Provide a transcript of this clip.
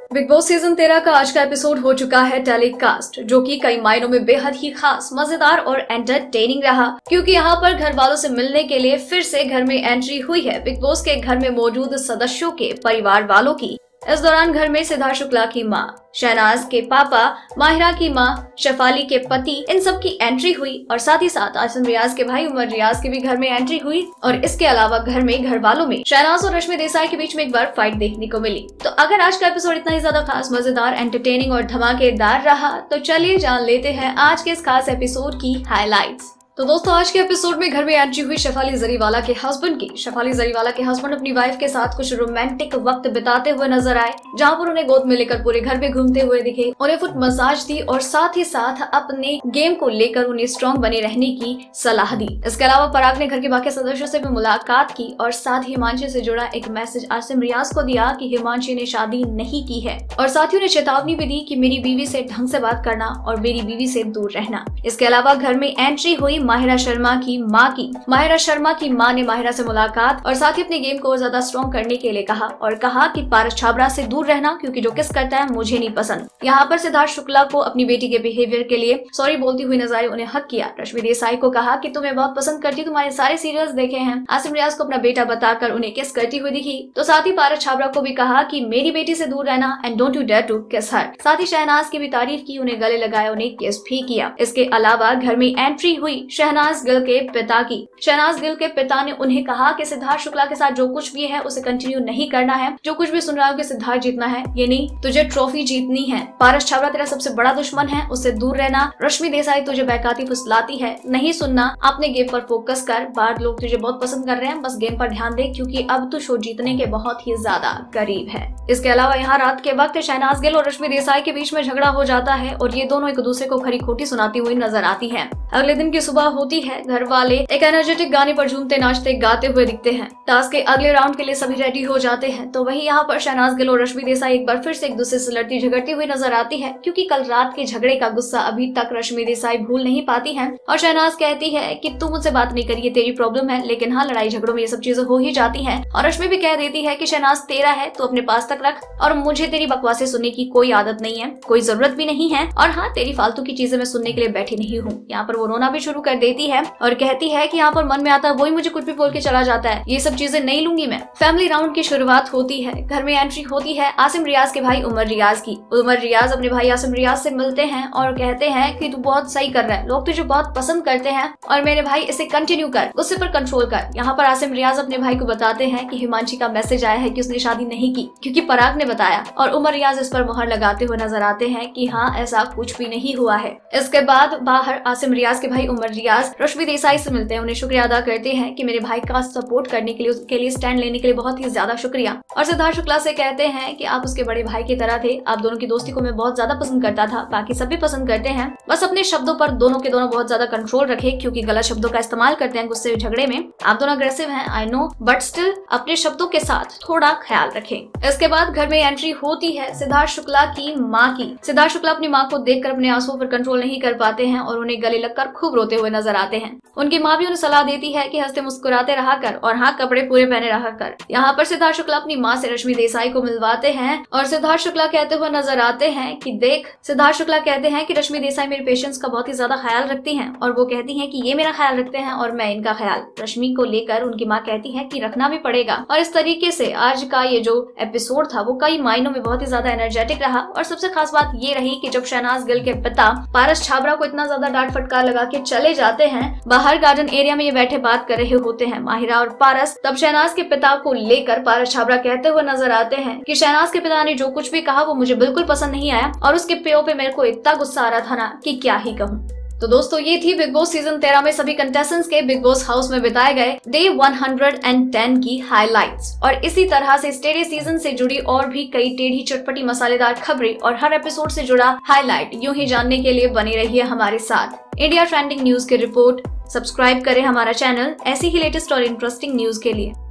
Big boss season 13 का आज का एपिसोड हो चुका है टेलीकास्ट, जो कि कई मायनों में बेहद ही खास, मजेदार और एंटरटेनिंग रहा, क्योंकि यहाँ पर घर वालों से मिलने के लिए फिर से घर में एंट्री हुई है बिग बॉस के घर में मौजूद सदस्यों के परिवार वालों की। इस दौरान घर में सिद्धार्थ शुक्ला की मां, शहनाज के पापा, माहिरा की मां, शेफाली के पति, इन सब की एंट्री हुई और साथ ही साथ आसिम रियाज के भाई उमर रियाज की भी घर में एंट्री हुई। और इसके अलावा घर में घर वालों में शहनाज और रश्मि देसाई के बीच में एक बार फाइट देखने को मिली। तो अगर आज का एपिसोड इतना ही ज्यादा खास, मजेदार, एंटरटेनिंग और धमाकेदार रहा, तो चलिए जान लेते हैं आज के इस खास एपिसोड की हाइलाइट्स। तो दोस्तों, आज के एपिसोड में घर में एंट्री हुई शेफाली जरीवाला के हस्बैंड की। शेफाली जरीवाला के हस्बैंड अपनी वाइफ के साथ कुछ रोमांटिक वक्त बिताते हुए नजर आए, जहां पर उन्हें गोद में लेकर पूरे घर पे घूमते हुए दिखे, उन्हें फुट मसाज दी और साथ ही साथ अपने गेम को लेकर उन्हें स्ट्रॉन्ग बने रहने की सलाह दी। इसके अलावा पराग ने घर के बाकी सदस्यों से भी मुलाकात की और साथ ही हिमांशी से जुड़ा एक मैसेज आसिम रियाज को दिया कि हिमांशी ने शादी नहीं की है और साथ ही उन्हें चेतावनी भी दी कि मेरी बीवी से ढंग से बात करना और मेरी बीवी से दूर रहना। इसके अलावा घर में एंट्री हुई माहिरा शर्मा की मां की। माहिरा शर्मा की मां ने माहिरा से मुलाकात और साथ ही अपने गेम को ज्यादा स्ट्रॉन्ग करने के लिए कहा और कहा कि पारस छाबड़ा से दूर रहना, क्योंकि जो किस करता है मुझे नहीं पसंद। यहाँ पर सिद्धार्थ शुक्ला को अपनी बेटी के बिहेवियर के लिए सॉरी बोलती हुई नजर आई, उन्हें हक किया। रश्मि देसाई को कहा कि तुम्हें बहुत पसंद करती, तुम्हारे सारे सीरियल्स देखे हैं। आसिम रियाज को अपना बेटा बताकर उन्हें किस करती हुई दिखी। तो साथ ही पारस छाबड़ा को भी कहा कि मेरी बेटी से दूर रहना and don't you dare to kiss her. साथ ही शहनाज की भी तारीफ की, उन्हें गले लगाया, उन्हें किस भी किया। इसके अलावा घर में एंट्री हुई शहनाज गिल के पिता की। शहनाज गिल के पिता ने उन्हें कहा कि सिद्धार्थ शुक्ला के साथ जो कुछ भी है उसे कंटिन्यू नहीं करना है। जो कुछ भी सुन रहा हो कि सिद्धार्थ जीतना है, ये नहीं, तुझे ट्रॉफी जीतनी है। पारस छाबड़ा तेरा सबसे बड़ा दुश्मन है, उससे दूर रहना। रश्मि देसाई तुझे बहकाती फुसलाती है, नहीं सुनना। अपने गेम पर फोकस कर, बाहर लोग तुझे बहुत पसंद कर रहे हैं, बस गेम पर ध्यान दे, क्योंकि अब तू शो जीतने के बहुत ही ज्यादा करीब है। इसके अलावा यहाँ रात के वक्त शहनाज गिल और रश्मि देसाई के बीच में झगड़ा हो जाता है और ये दोनों एक दूसरे को खरी खोटी सुनाती हुई नजर आती है। अगले दिन की सुबह होती है, घर वाले एक एनर्जेटिक गाने पर झूमते नाचते गाते हुए दिखते हैं। टास्क के अगले राउंड के लिए सभी रेडी हो जाते हैं। तो वहीं यहाँ पर शहनाज गिल और रश्मि देसाई एक बार फिर से एक दूसरे से लड़ती झगड़ती हुई नजर आती है, क्योंकि कल रात के झगड़े का गुस्सा अभी तक रश्मि देसाई भूल नहीं पाती है। और शहनाज कहती है कि तू मुझसे बात नहीं करी, ये तेरी प्रॉब्लम है, लेकिन हाँ, लड़ाई झगड़ों में ये सब चीजें हो ही जाती है। और रश्मि भी कह देती है कि शहनाज तेरा है, तू अपने पास तक रख और मुझे तेरी बकवासें सुनने की कोई आदत नहीं है, कोई जरूरत भी नहीं है। और हाँ, तेरी फालतू की चीजें मैं सुनने के लिए बैठी नहीं हूँ। यहाँ पर वो रोना भी शुरू कर देती है और कहती है कि यहाँ पर मन में आता है वही मुझे कुछ भी बोल के चला जाता है, ये सब चीजें नहीं लूंगी मैं। फैमिली राउंड की शुरुआत होती है। घर में एंट्री होती है आसिम रियाज के भाई उमर रियाज की। उमर रियाज अपने भाई आसिम रियाज से मिलते हैं और कहते हैं कि तू बहुत सही कर रहा है, लोग तुझे बहुत पसंद करते हैं और मेरे भाई इसे कंटिन्यू कर, गुस्से पर कंट्रोल कर। यहाँ पर आसिम रियाज अपने भाई को बताते हैं कि हिमांशी का मैसेज आया है कि उसने शादी नहीं की, क्योंकि पराग ने बताया। और उमर रियाज इस पर मुहर लगाते हुए नजर आते हैं कि हाँ, ऐसा कुछ भी नहीं हुआ है। इसके बाद बाहर आसिम रियाज के भाई उमर रियाज रश्मि देसाई से मिलते हैं, उन्हें शुक्रिया अदा करते हैं कि मेरे भाई का सपोर्ट करने के लिए, उसके लिए स्टैंड लेने के लिए बहुत ही ज्यादा शुक्रिया। और सिद्धार्थ शुक्ला से कहते हैं कि आप उसके बड़े भाई की तरह थे, आप दोनों की दोस्ती को मैं बहुत ज्यादा पसंद करता था, बाकी सब भी पसंद करते हैं, बस अपने शब्दों पर दोनों के दोनों बहुत ज्यादा कंट्रोल रखे, क्योंकि गलत शब्दों का इस्तेमाल करते हैं गुस्से झगड़े में। आप दोनों अग्रेसिव हैं, आई नो, बट स्टिल अपने शब्दों के साथ थोड़ा ख्याल रखें। इसके बाद घर में एंट्री होती है सिद्धार्थ शुक्ला की माँ की। सिद्धार्थ शुक्ला अपनी माँ को देखकर अपने आंसुओं पर कंट्रोल नहीं कर पाते हैं और उन्हें गले लगकर खूब रोते हुए नजर आते हैं। उनकी माँ भी उन्हें सलाह देती है कि हंसते मुस्कुराते रहा कर और हाँ, कपड़े पूरे पहने रहा कर। यहाँ पर सिद्धार्थ शुक्ला अपनी माँ से रश्मि देसाई को मिलवाते हैं और सिद्धार्थ शुक्ला कहते हुए नजर आते हैं कि देख, सिद्धार्थ शुक्ला कहते हैं कि रश्मि देसाई मेरे पेशेंट्स का बहुत ही ज्यादा ख्याल रखती हैं और वो कहती हैं कि ये मेरा ख्याल रखते हैं और मैं इनका ख्याल। रश्मि को लेकर उनकी माँ कहती है कि रखना भी पड़ेगा। और इस तरीके से आज का ये जो एपिसोड था वो कई मायनों में बहुत ही ज्यादा एनर्जेटिक रहा। और सबसे खास बात ये रही कि जब शहनाज गिल के पिता पारस छाबड़ा को इतना ज्यादा डांट फटकार लगा के चले जाते हैं, बाहर गार्डन एरिया में ये बैठे बात कर रहे होते हैं माहिरा और पारस, तब शहनाज के पिता को लेकर पारस छाबड़ा कहते हुए नजर आते हैं कि शहनाज के पिता ने जो कुछ भी कहा वो मुझे बिल्कुल पसंद नहीं आया और उसके पेओ पे मेरे को इतना गुस्सा आ रहा था ना कि क्या ही कहूँ। तो दोस्तों, ये थी बिग बॉस सीजन 13 में सभी कंटेस्टेंट्स के बिग बॉस हाउस में बिताए गए डे 110 की हाइलाइट्स। और इसी तरह से स्टेडी सीजन से जुड़ी और भी कई टेढ़ी चटपटी मसालेदार खबरें और हर एपिसोड से जुड़ा हाईलाइट यूं ही जानने के लिए बने रहिए हमारे साथ। इंडिया ट्रेंडिंग न्यूज की रिपोर्ट। सब्सक्राइब करें हमारा चैनल ऐसी ही लेटेस्ट और इंटरेस्टिंग न्यूज के लिए।